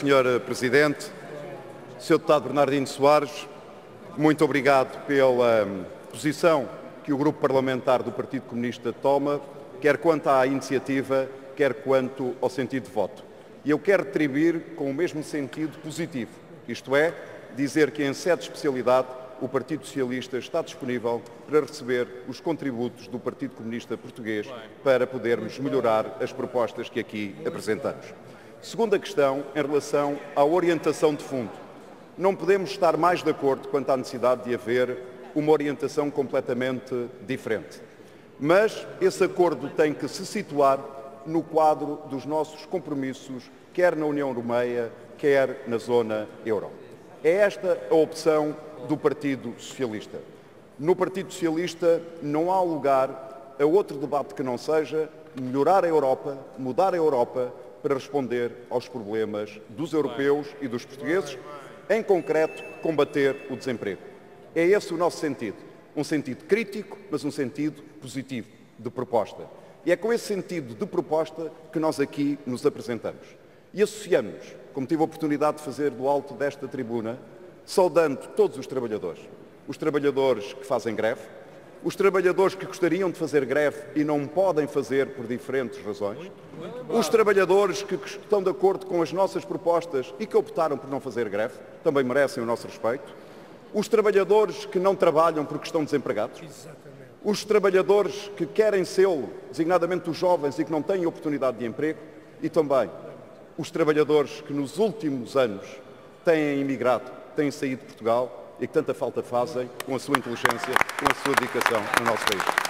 Sr. Presidente, Sr. Deputado Bernardino Soares, muito obrigado pela posição que o Grupo Parlamentar do Partido Comunista toma, quer quanto à iniciativa, quer quanto ao sentido de voto. E eu quero retribuir com o mesmo sentido positivo, isto é, dizer que em sede de especialidade o Partido Socialista está disponível para receber os contributos do Partido Comunista Português para podermos melhorar as propostas que aqui apresentamos. Segunda questão, em relação à orientação de fundo. Não podemos estar mais de acordo quanto à necessidade de haver uma orientação completamente diferente. Mas esse acordo tem que se situar no quadro dos nossos compromissos, quer na União Europeia, quer na zona euro. É esta a opção do Partido Socialista. No Partido Socialista não há lugar a outro debate que não seja melhorar a Europa, mudar a Europa para responder aos problemas dos europeus e dos portugueses, em concreto, combater o desemprego. É esse o nosso sentido. Um sentido crítico, mas um sentido positivo, de proposta. E é com esse sentido de proposta que nós aqui nos apresentamos. E associamos, como tive a oportunidade de fazer do alto desta tribuna, saudando todos os trabalhadores que fazem greve, os trabalhadores que gostariam de fazer greve e não podem fazer por diferentes razões, os trabalhadores que estão de acordo com as nossas propostas e que optaram por não fazer greve, também merecem o nosso respeito, os trabalhadores que não trabalham porque estão desempregados, os trabalhadores que querem sê-lo, designadamente os jovens e que não têm oportunidade de emprego, e também os trabalhadores que nos últimos anos têm emigrado, têm saído de Portugal e que tanta falta fazem com a sua inteligência, com a sua dedicação no nosso país.